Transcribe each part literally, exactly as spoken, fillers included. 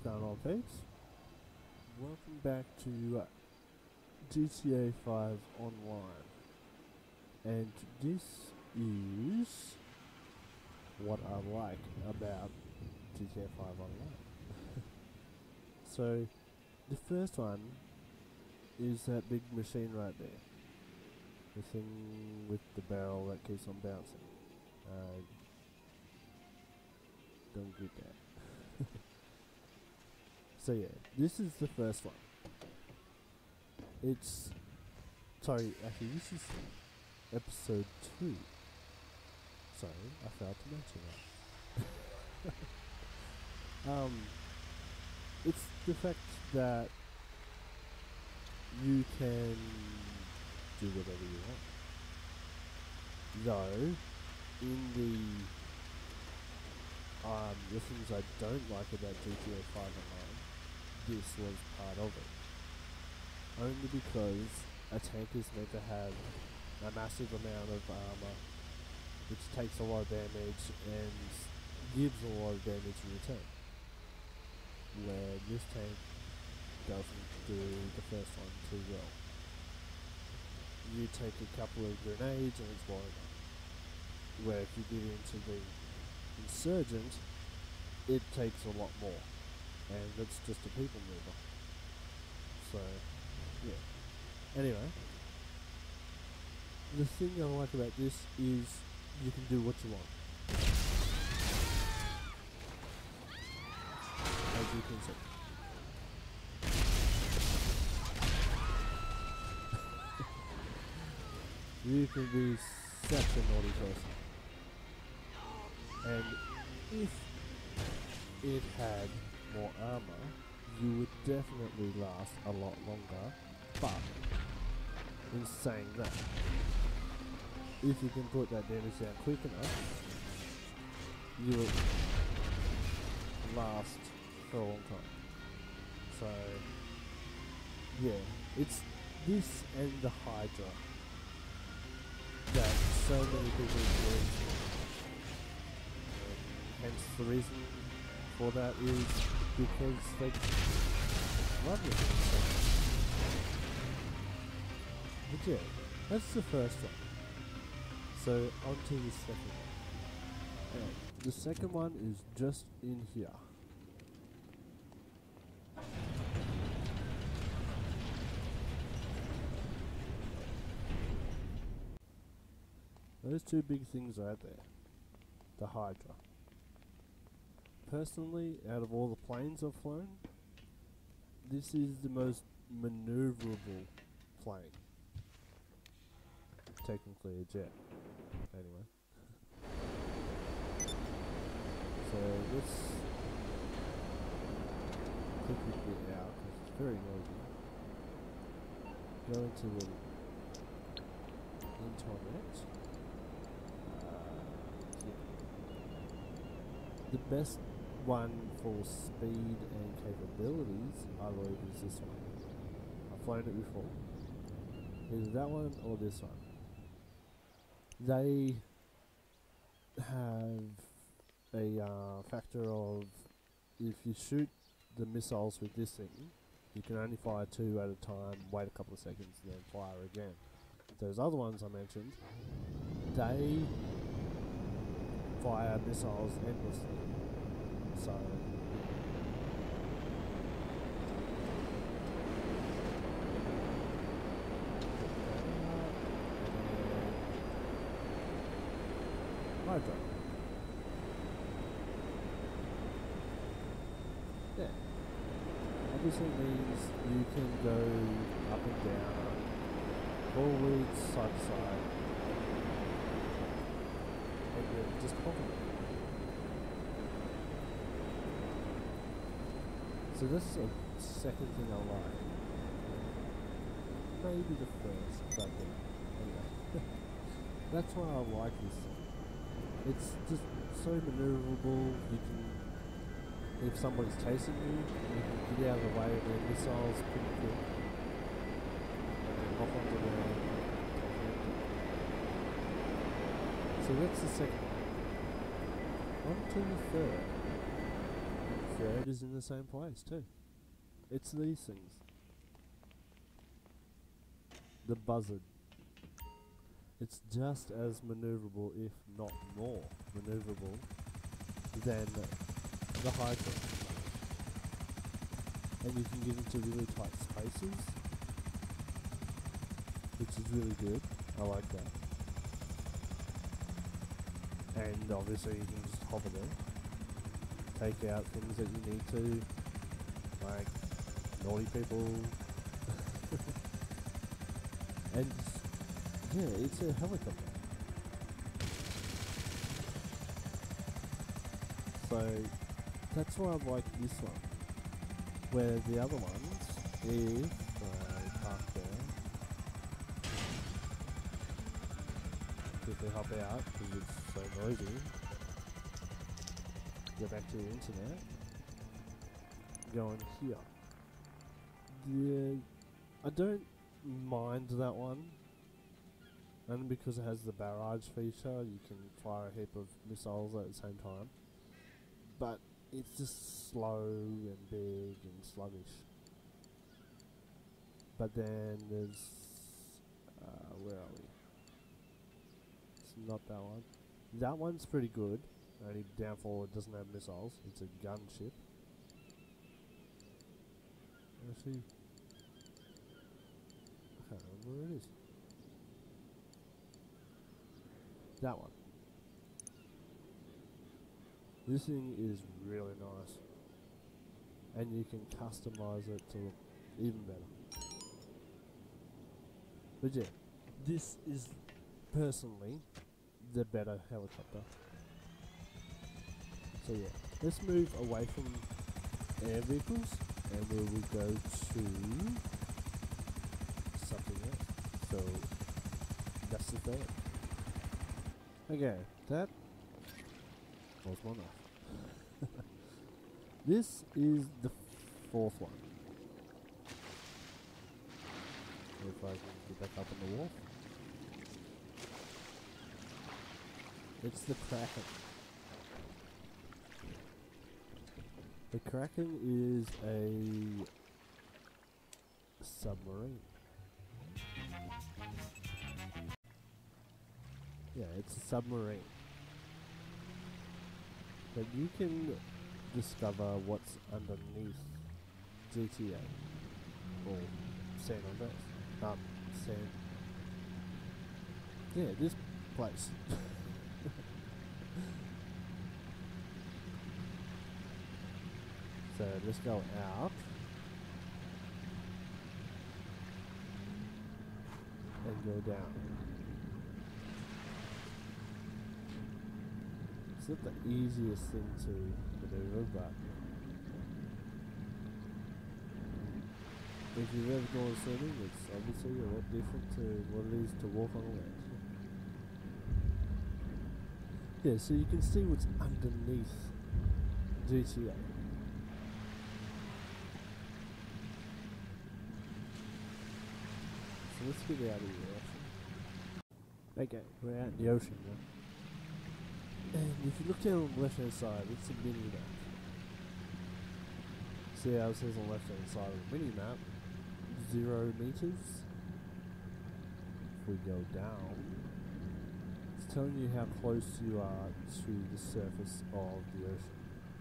going on, peeps? Welcome back to uh, G T A five Online, and this is what I like about G T A five Online. So, the first one is that big machine right there, the thing with the barrel that keeps on bouncing. Uh, don't get that. So yeah, this is the first one. It's sorry, actually this is episode two. Sorry, I failed to mention that. um, it's the fact that you can do whatever you want. Though, in the um, the things I don't like about G T A five Online, this was part of it. Only because a tank is meant to have a massive amount of armor, which takes a lot of damage and gives a lot of damage in return. Where this tank doesn't do the first one too well. You take a couple of grenades and it's blowing up. Where if you get into the Insurgent, it takes a lot more. And it's just a people mover. So, yeah. Anyway, the thing I like about this is you can do what you want. As you can see. You can be such a naughty person. And if it had more armor, you would definitely last a lot longer. But in saying that, if you can put that damage down quick enough, you will last for a long time. So yeah, it's this and the Hydra that so many people enjoy. Hence the reason for that is because they love it. But yeah, that's the first one. So on to the second one. Uh, the second one is just in here. Those two big things right there. The Hydra. Personally, out of all the planes I've flown, this is the most maneuverable plane. Technically a jet. Anyway. So let's quickly get out because it's very noisy. Go into the internet. Uh, yeah. The best one for speed and capabilities, I believe, is this one. I've flown it before. Either that one or this one. They have a uh, factor of if you shoot the missiles with this thing, you can only fire two at a time, wait a couple of seconds, and then fire again. Those other ones I mentioned, they fire missiles endlessly. So Hydra. Yeah. Obviously means you can go up and down, forwards, side to side, and then just hover. So this is a second thing I like. Maybe the first, but yeah. Anyway. That's why I like this thing. It's just so maneuverable. You can, if somebody's chasing you, you can get out of the way of their missiles pretty quick. And then hop onto the ground. So that's the second one. On to the third. third is in the same place too. It's these things. The Buzzard. It's just as maneuverable, if not more maneuverable, than the Hydra. And you can get into really tight spaces, which is really good. I like that. And obviously you can just hover there, take out things that you need to, like naughty people. And yeah, it's a helicopter. So that's why I like this one. Where the other ones, if I park there, quickly hop out because it's so noisy, go back to the internet, go in here. The, I don't mind that one, only because it has the barrage feature. You can fire a heap of missiles at the same time, but it's just slow and big and sluggish. But then there's uh, where are we? It's not that one. That one's pretty good. Only downfall, it doesn't have missiles. It's a gunship. Actually, I can't remember where it is. That one. This thing is really nice. And you can customize it to look even better. But yeah, this is personally the better helicopter. So yeah, let's move away from air vehicles and we will go to something else. So that's the third. Okay, that was one off. This is the fourth one. If I can get back up on the wall. It's the Kraken. The Kraken is a submarine. Yeah, it's a submarine. But you can discover what's underneath G T A. Or San Andreas. Um, San... Yeah, this place. So let's go out. And go down. It's not the easiest thing to maneuver, but if you've ever gone swimming, it's obviously a lot different to what it is to walk on a land. Yeah, so you can see what's underneath G T A. So let's get out of the ocean. Okay, we're out in the ocean now. And if you look down on the left hand side, it's a mini map. See how it says on the left hand side of the mini map, zero meters. If we go down, it's telling you how close you are to the surface of the ocean.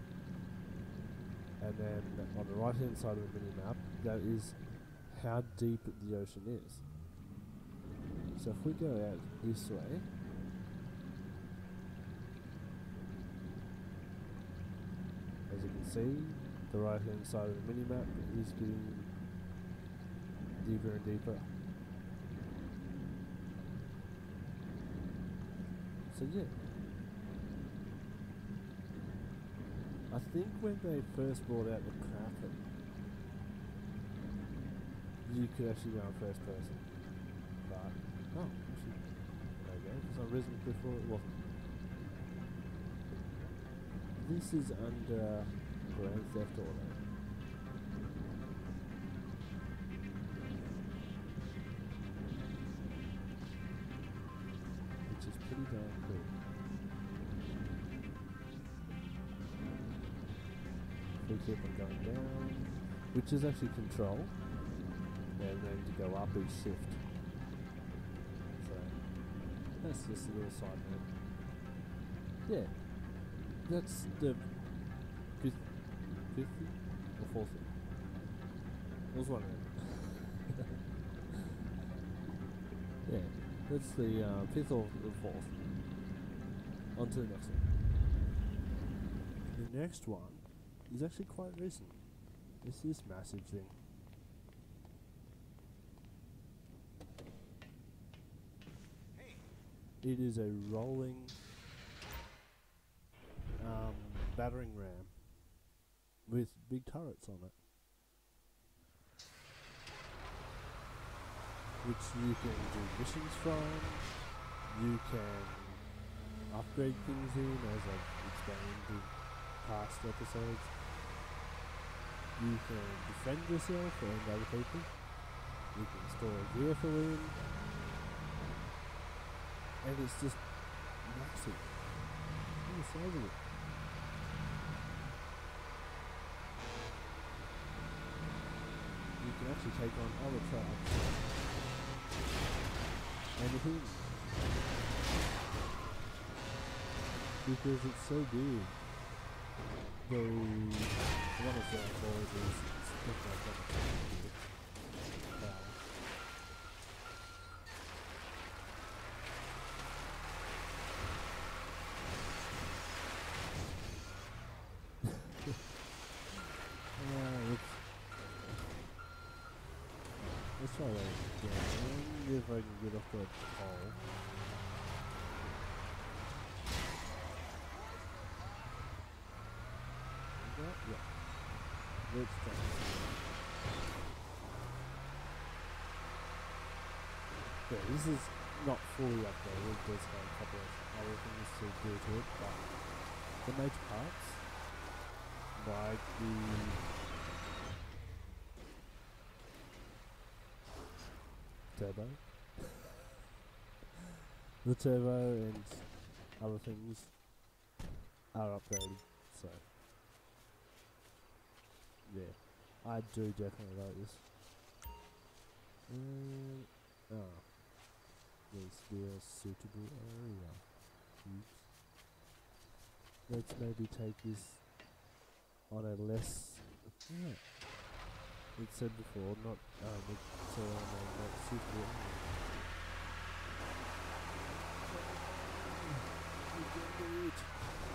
And then on the right hand side of the mini map, that is how deep the ocean is. So if we go out this way, as you can see, the right hand side of the mini map is getting deeper and deeper. So yeah, I think when they first brought out the Kraken, you could actually go in first person, but oh, actually, okay, for some reason before it wasn't. This is under Grand Theft Auto. Which is pretty darn cool. we keep on going down, which is actually control, and then to go up is shift. So that's just a little side note. Yeah, that's the fifth, fifth or fourth. It was one of them. Yeah, that's the uh, fifth or the fourth. On to the next one. The next one is actually quite recent. It's this massive thing. It is a rolling um, battering ram with big turrets on it, which you can do missions from. You can upgrade things in, as I've explained in past episodes. You can defend yourself and other people. You can store a vehicle in. And it's just massive. Look at the size of it. You can actually take on other tribes. And the thing, because it's so big, the one of the doors is it's definitely got a big power. Uh, let's, let's try that again, if I can get off the pole. Yeah. Let's try it. Yeah, this is not fully updated. There's got a couple of other things to do to it, but the major parts, like the turbo, the turbo and other things are upgraded. So yeah, I do definitely like this. Um, oh, there's the suitable area. Oops. Let's maybe take this on a less. Yeah. It said before, not um, it's uh, on a not suitable area. We can do it.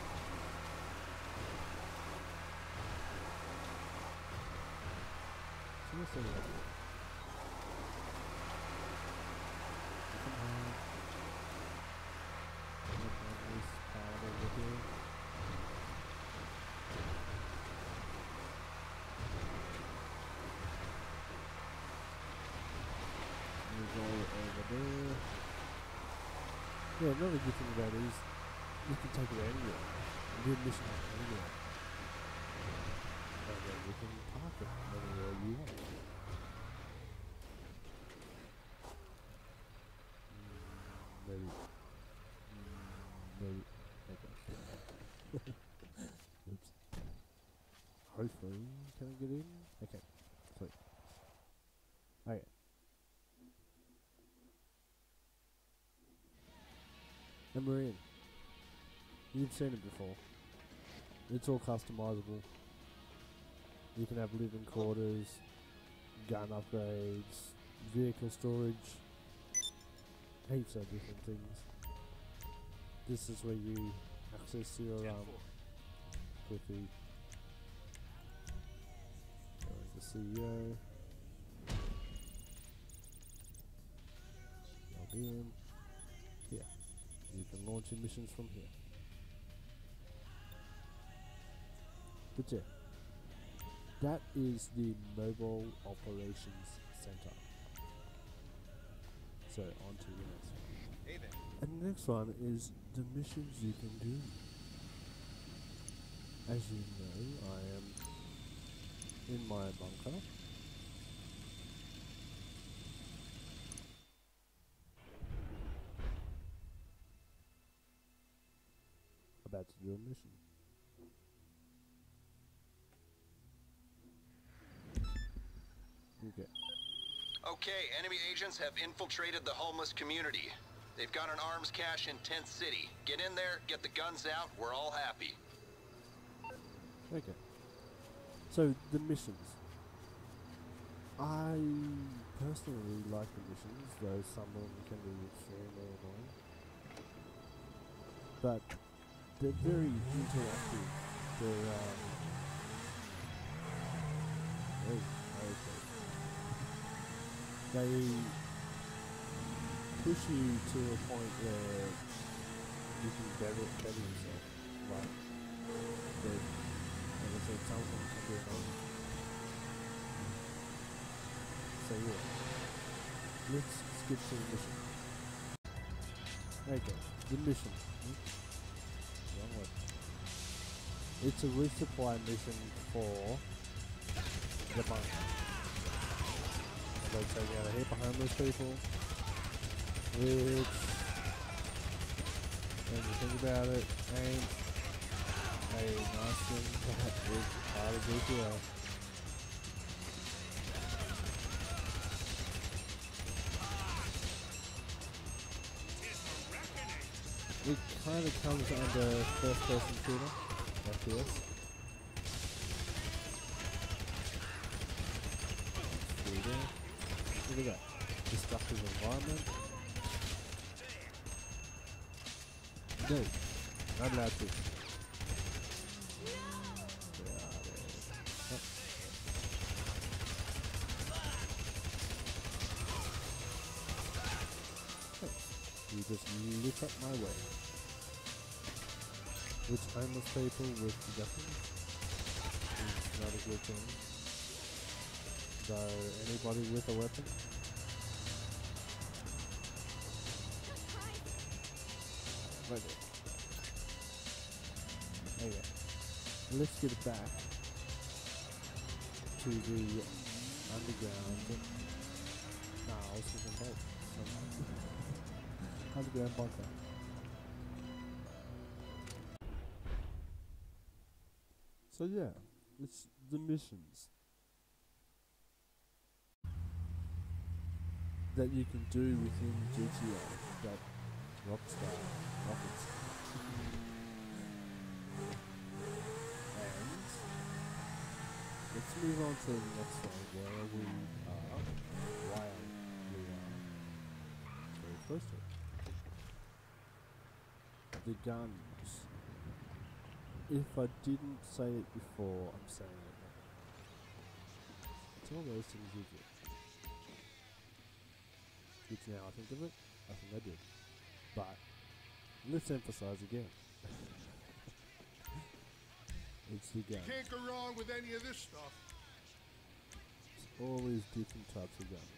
So let's say that. Come on. Look at this part over here. We go over there. Yeah, another good thing about it is you can take it anywhere. You do mission anywhere. And then you can park it anywhere you want. Mm, maybe. Mm, maybe. Okay. Oops. Hopefully, can I get in? Okay. Sweet. Okay. And we're in. You've seen it before. It's all customizable. You can have living quarters, gun upgrades, vehicle storage, heaps of different things. This is where you access your um quickly. There's the C E O. Log in. Here. You can launch your missions from here. But yeah, that is the Mobile Operations Center. So on to the next one. Hey there. And the next one is the missions you can do. As you know, I am in my bunker. About to do a mission. Okay. Okay, enemy agents have infiltrated the homeless community. They've got an arms cache in Tent City. Get in there, get the guns out, we're all happy. Okay. So, the missions. I personally like the missions, though some of them can be extremely annoying. But they're very interactive. They're, um... Oh, okay. They push you to a point where you can better, better yourself. Like, they, like I said, some of them can be annoying. So yeah, let's skip to the mission. Okay, the mission. Oops, wrong way. It's a resupply mission for the bunker. They're taking out a heap of homeless people, which, when you think about it, ain't a nice thing that is part of G T A. It kind of comes under first-person shooter, F P S. Look at that. Destructive environment. No, not allowed to. You just lit up my way. Which homeless people with weapons is not a good thing. Though anybody with a weapon. Right there. Okay. Let's get it back to the underground. Nah, I was thinking both. Underground bunker. So yeah, it's the missions that you can do within G T A that Rockstar offers. And let's move on to the next one where we are, while we are very close to it. The guns. If I didn't say it before, I'm saying it now. It's all those things you do. Which now I think of it, I think I did. But let's emphasize again. It's the gun. You can't go wrong with any of this stuff. It's all these different types of guns.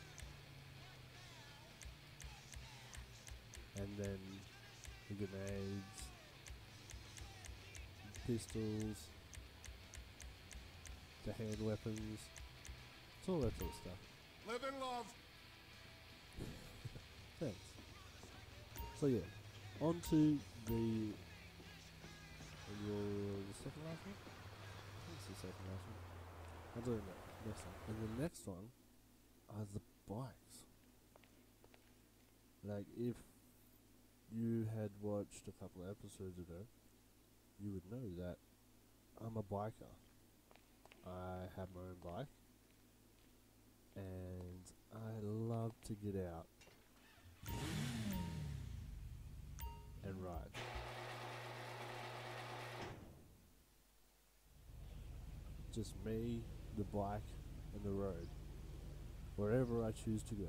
And then the grenades, pistols, the hand weapons, it's all that sort of stuff. Live and love. Thanks. So yeah, on to the, your, the second last one? I think it's the second last one. I'll do it next one. And the next one are the bikes. Like, if you had watched a couple of episodes ago, you would know that I'm a biker. I have my own bike, and I love to get out and ride. Just me, the bike, and the road, wherever I choose to go.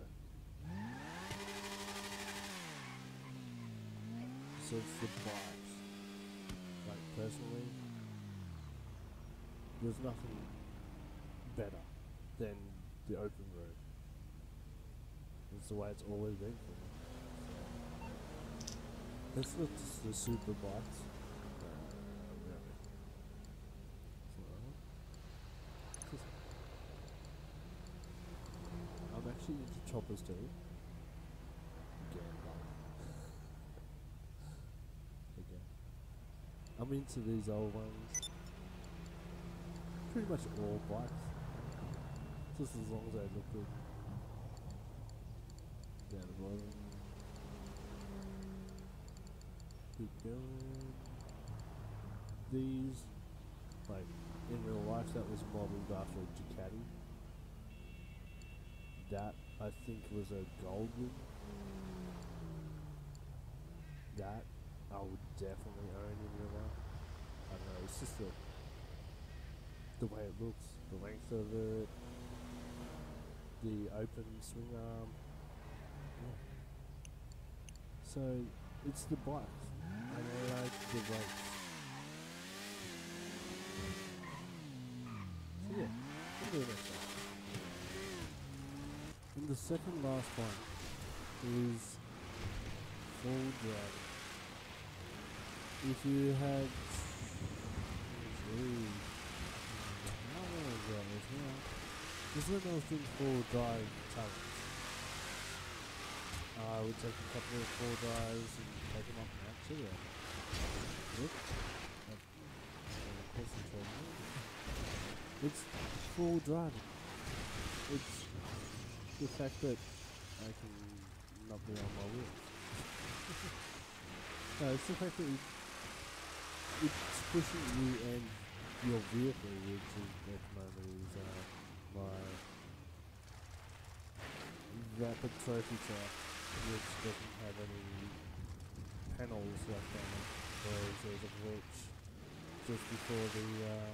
So it's the bikes. Like, personally, there's nothing better than the open road. It's the way it's always been for me. So, let's look at the super bikes. Uh, where are we? So, I'm actually into choppers too. Again, again. I'm into these old ones. Pretty much all bikes. Just as long as they look good. Down the bottom. Keep going. These, like, in real life that was modelled after a Ducati. That, I think, was a Goldwing. That, I would definitely own in real life. I don't know, it's just the, the way it looks, the length of it, the open swing arm. Yeah. So, it's the bikes, and I like the bikes. So yeah, we'll do the next one. And the second last one is Full Dragon. If you had, ooh, I don't know what that is now. Just when I was doing full drive challenges, I would take a couple of full drives and take them up and out to it. Look, it's full driving. It's the fact that I can not be on my wheels. No, it's the fact that it, it's pushing you and your vehicle, which is at the moment is uh, my Rapid Trophy Truck, which doesn't have any panels left on it, whereas there's a glitch just before the um,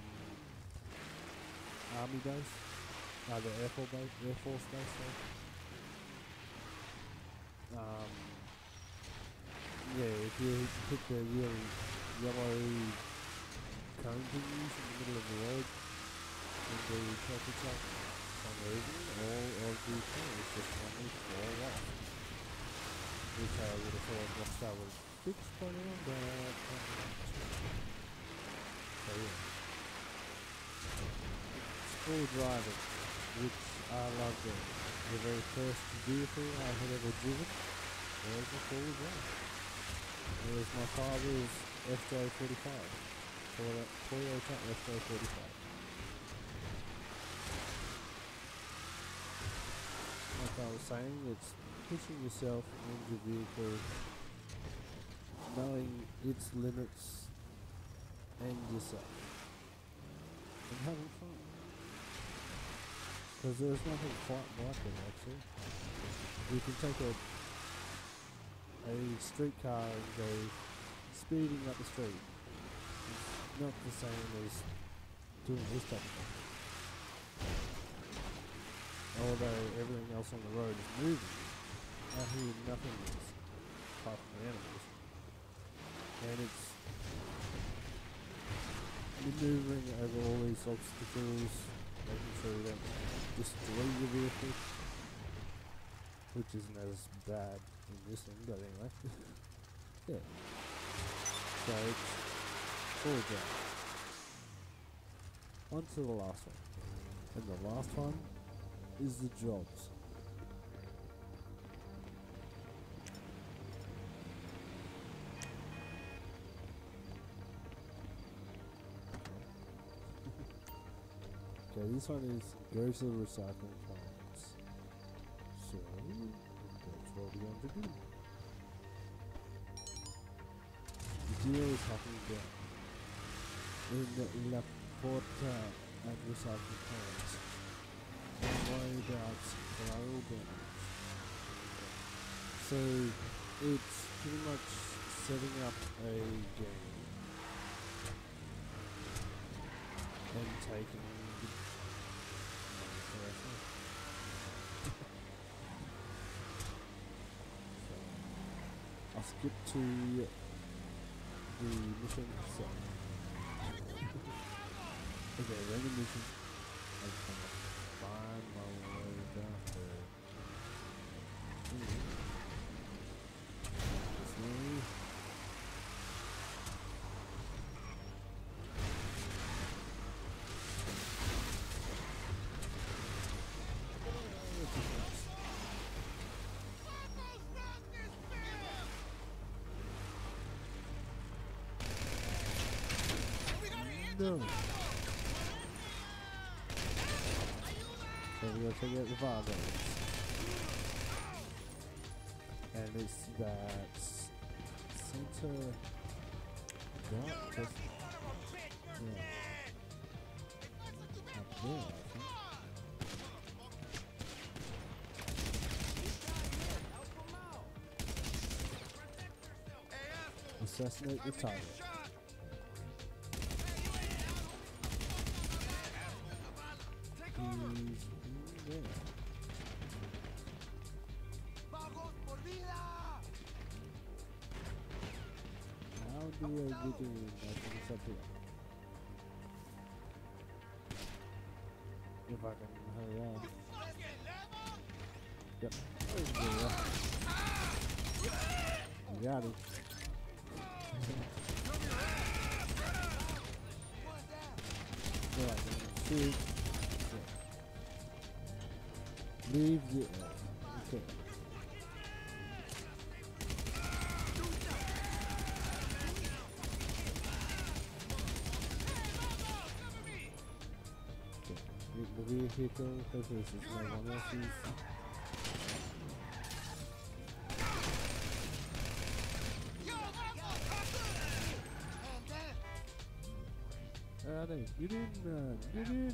Army base, uh, the Air Force base, Air Force base, sorry. Um, yeah, if you put the really yellow cone thingies in the middle of the road in the trophy truck, for some reason, all of the panels just suddenly fall off. Which I would have thought Rockstar would fix by now, but so yeah. It's full driving, which I loved it. The very first vehicle I had ever driven was a full drive. It was my father's F J forty-five, Toyota F J forty-five. Like I was saying, it's pushing yourself and your vehicle, knowing its limits and yourself, and having fun. Because there's nothing quite like it actually. You can take a a streetcar and go speeding up the street. It's not the same as doing this type of thing. Although everything else on the road is moving, I hear nothing else apart from the animals. And it's maneuvering over all these obstacles, making sure you don't destroy your vehicle, which isn't as bad in this thing, but anyway. Yeah. So it's full drive. On to the last one. And the last one is the jobs. Okay, this one is go to the recycling plants. So that's what we're going to do. The deal is happening there in the La Porta and recycling plants. Don't worry about collateral damage. So it's pretty much setting up a game and taking the money for ourselves. So I'll skip to the mission itself. Okay, random mission. I just want to find my way down there. Anyway. It's me. No. So So we gotta check out the Vargos. And it's that center. Yeah, just, yeah. Up there, I think. Assassinate the target. He's in there. How do I get in? I think it's up here. If I can hurry on. Yep. You got it. Alright, shoot. Leave the air. Okay. The vehicle, because this is no one else's. Alright, get in, man, get in!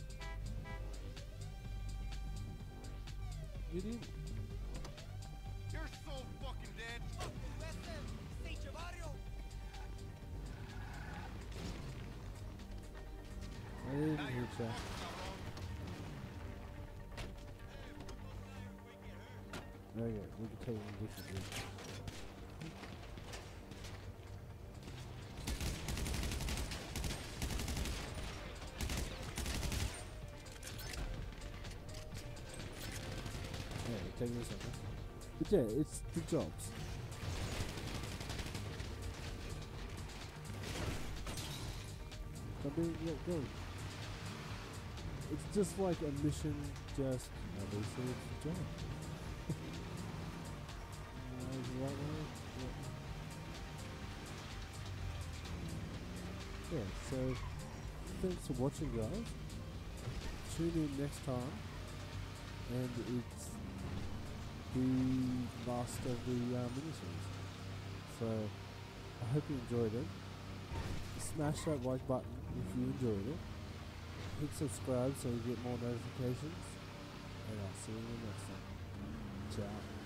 Get in! You're so fucking dead. I didn't hit ya. Okay, we can take one differently. Yeah, take this one. But yeah, it's the jobs. I'm being let go. It's just like a mission, just, you know, they say it's a job. uh, is it right way? Yeah. Yeah, so thanks for watching, guys. Tune in next time, and it's the last of the uh, miniseries. So I hope you enjoyed it. Smash that like button if you enjoyed it. Hit subscribe so you get more notifications. And I'll see you in the next one. Ciao.